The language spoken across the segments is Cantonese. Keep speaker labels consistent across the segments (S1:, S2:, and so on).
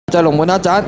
S1: 就係龍門客棧。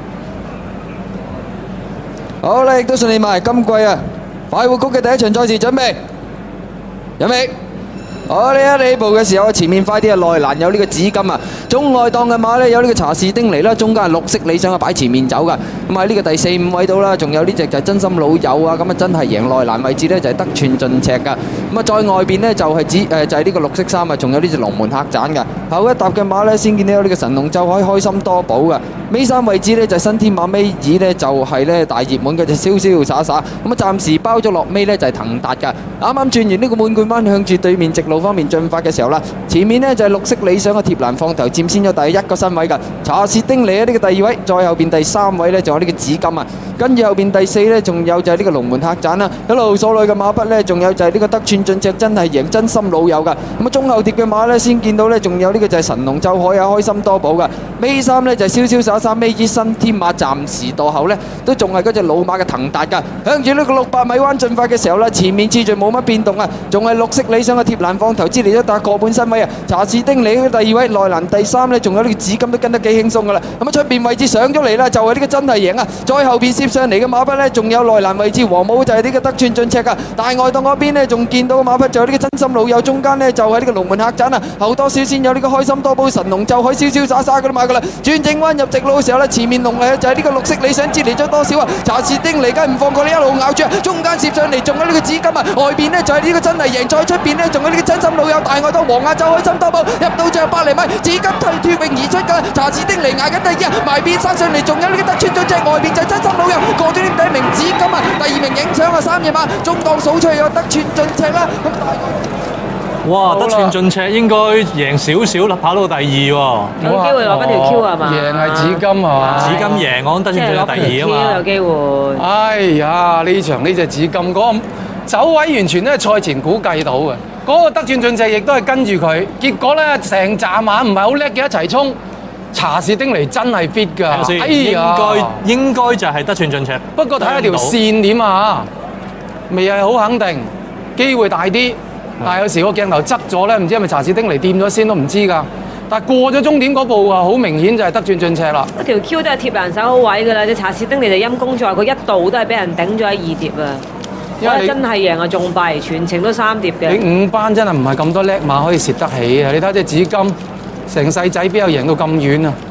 S1: 好啦，亦都順利埋今季啊快活谷嘅第一場賽事，準備入未？好，呢一起步嘅時候，前面快啲啊！內欄有呢個紫金啊，中外檔嘅馬呢，有呢個查士丁尼啦，中間係綠色理想啊，擺前面走噶。咁喺呢個第4、5位度啦，仲有呢隻就係真心老友啊，咁啊真係贏內欄位置呢，就係得寸進尺噶。咁啊再外邊呢，就係呢個綠色衫啊，仲有呢隻龍門客棧噶。後一搭嘅馬呢，先見到有呢個神龍奏海開心多寶噶。尾三位置呢，就係新天馬尾二呢，就係呢大熱門嘅隻瀟瀟灑灑。咁啊暫時包咗落尾呢，就係騰達噶。啱啱轉完呢個滿貫彎向住對面直路方面進發嘅時候啦，前面呢就係綠色理想嘅貼欄放頭佔先咗第一個身位㗎，查士丁尼啊呢個第2位，再後邊第3位呢仲有呢個紫金啊，跟住後邊第4呢仲有就係呢個龍門客棧啦，一路所內嘅馬匹呢仲有就係呢個得寸進尺真係贏真心老友㗎，咁啊中後貼嘅馬呢先見到呢仲有呢個就係神龍奏海啊開心多寶㗎，尾三呢就係瀟瀟灑灑尾二新天馬暫時墮後呢都仲係嗰隻老馬嘅騰達㗎，向住呢個600米彎進發嘅時候啦，前面次序冇乜變動啊，仲係綠色理想嘅貼欄放頭之嚟咗打個半身位啊！查士丁尼嘅第2位，內欄第3呢，仲有呢個紫金都跟得幾輕鬆噶啦。咁啊出邊位置上咗嚟啦，就係呢個真係贏啊！再後邊攝上嚟嘅馬匹呢，仲有內欄位置黃帽就係呢個得寸進尺啊！大外檔嗰邊呢，仲見到馬匹就有呢個真心老友，中間呢，就係呢個龍門客棧啊，後多少先有呢個開心多寶神龍奏海瀟瀟灑灑噶啦嘛噶啦。轉正彎入直路嘅時候呢，前面龍嚟就係呢個綠色理想接嚟咗多少啊？查士丁尼梗係唔放過你一路咬住啊！中間攝上嚟仲有呢個紫金啊，外邊呢，就係呢個真係贏，再出邊呢，仲有呢個真心老友大外檔黃亞洲開心多寶入到最後100厘米，紫金脫穎而出㗎，查士丁尼捱緊第2啊，埋邊殺上嚟仲有呢個得寸進尺，外邊就係真心老友過咗呢第1名紫金啊，第2名影搶啊3隻馬，中檔數出去有得寸進尺啦，咁大
S2: 哇！得寸進尺應該贏少少啦，跑到第2喎。
S3: 有機會攞翻條 Q 係嘛？
S4: 贏係紫金係嘛？
S2: 紫金贏，我得寸進尺第2啊嘛。
S3: 有機會。
S4: 哎呀，呢場呢隻紫金嗰個走位完全都係賽前估計到嘅，嗰個得寸進尺亦都係跟住佢，結果咧成紮馬唔係好叻嘅一齊衝，查士丁尼真係 fit 㗎。哎呀，
S2: 應該就係得寸進尺。
S4: 不過睇下條線點啊，未係好肯定，機會大啲。但係有時個鏡頭側咗咧，唔知係咪查士丁尼掂咗先都唔知㗎。但係過咗終點嗰步啊，好明顯就係得寸進尺啦。
S3: 嗰條 Q 都係貼欄手好位㗎啦，隻查士丁尼就陰公在，佢一度都係俾人頂咗喺2碟啊。因為真係贏啊，仲弊，全程都3碟嘅。
S4: 你5班真係唔係咁多叻馬可以蝕得起啊！你睇隻紫金，成世仔邊有贏到咁遠啊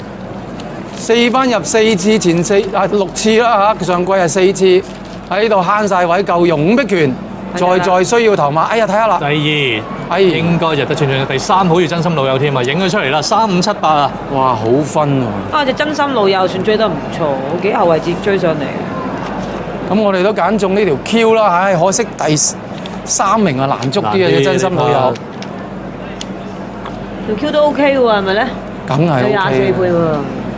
S4: ？4班入4次，前6次啦嚇，上季係4次，喺度慳晒位夠用5碧拳。再需要頭馬，哎呀睇下啦，
S2: 第2，應該就得寸進尺，第3好似真心老友添啊，影佢出嚟啦，3578啊，
S4: 哇好分喎！
S3: 啊隻真心老友算追得唔錯，幾後位置追上嚟。
S4: 咁我哋都揀中呢條 Q 啦，唉可惜第3名啊難捉啲嘅隻真心老友。
S3: 條 Q 都 OK 喎，係咪咧？
S4: 梗係 OK。
S3: 24倍喎。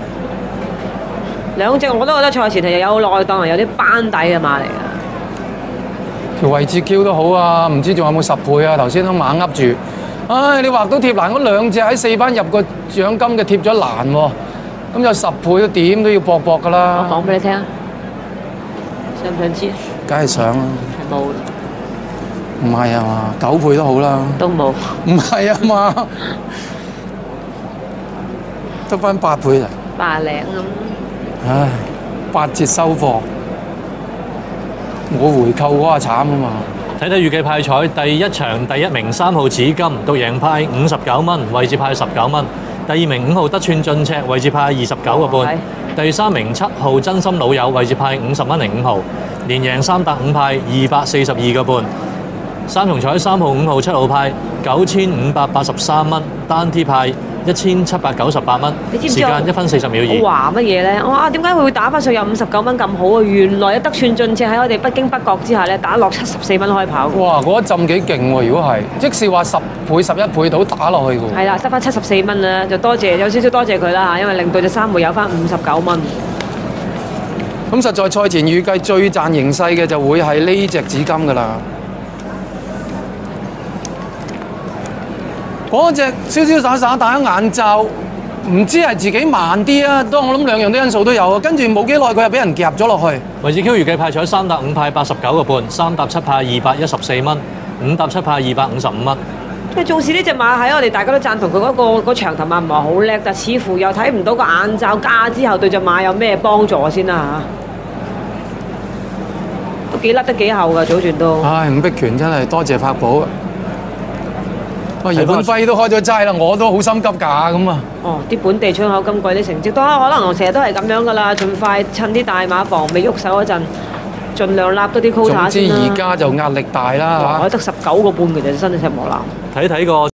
S3: 兩隻我都覺得賽前係有內檔，有啲班底嘅馬嚟㗎。
S4: 條位置 Q 都好啊，唔知仲有冇10倍啊？頭先都猛噏住，唉，你畫到貼欄嗰2隻喺4班入個獎金嘅貼咗欄喎，咁有10倍都點都要搏搏㗎啦。
S3: 我講俾你聽啊，想唔想知？
S4: 梗係想啦。
S3: 冇。
S4: 唔係啊嘛，9倍都好啦。
S3: 都冇。
S4: 唔係啊嘛，得翻8倍啦。
S3: 8零咁。
S4: 唉，8折收貨。我回購嗰下慘啊嘛！
S2: 睇睇預計派彩，第1場第1名3號紫金，獨贏派59蚊，位置派19蚊；第2名5號得寸進尺，位置派29個半；第3名7號真心老友，位置派50蚊零5毫，連贏3搭5派242個半。3重彩3號5號7號派9583蚊，單 T 派1798蚊，時間1分40秒2。
S3: 我話乜嘢咧？我點解佢會打翻上有59蚊咁好啊？原來得寸進尺喺我哋不經不覺之下咧，打落74蚊開跑。
S4: 哇！嗰一陣幾勁喎！如果係，即是話10倍、11倍到打落去嘅喎。
S3: 係啦，得翻74蚊啦，就多謝有少少多謝佢啦嚇，因為令到隻3號有翻59蚊。
S4: 咁實在賽前預計最賺形勢嘅就會係呢隻紫金㗎啦。嗰隻瀟瀟灑灑戴咗眼罩，唔知係自己慢啲啊！當我諗兩樣啲因素都有啊。跟住冇幾耐佢又俾人夾咗落去。
S2: 位置 Q 預計派彩3搭5派89個半，3搭7派214蚊，5搭7派255蚊。
S3: 因為縱使呢只馬喺我哋大家都贊同佢嗰長頭馬唔係好叻，但似乎又睇唔到個眼罩加之後對只馬有咩幫助先啦嚇。都幾甩得幾厚㗎，早段都。
S4: 唉，伍碧權真係多謝柏寶。喂，姚本輝都開咗齋啦，我都好心急㗎咁啊！
S3: 哦，啲本地窗口今季啲成績都可能成日都係咁樣㗎啦，盡快趁啲大馬房未喐手嗰陣，盡量立多啲 quota
S4: 總之
S3: 先啦。
S4: 而家就壓力大啦嚇。
S3: 我得19個半嘅啫，新隻磨藍。
S2: 睇睇個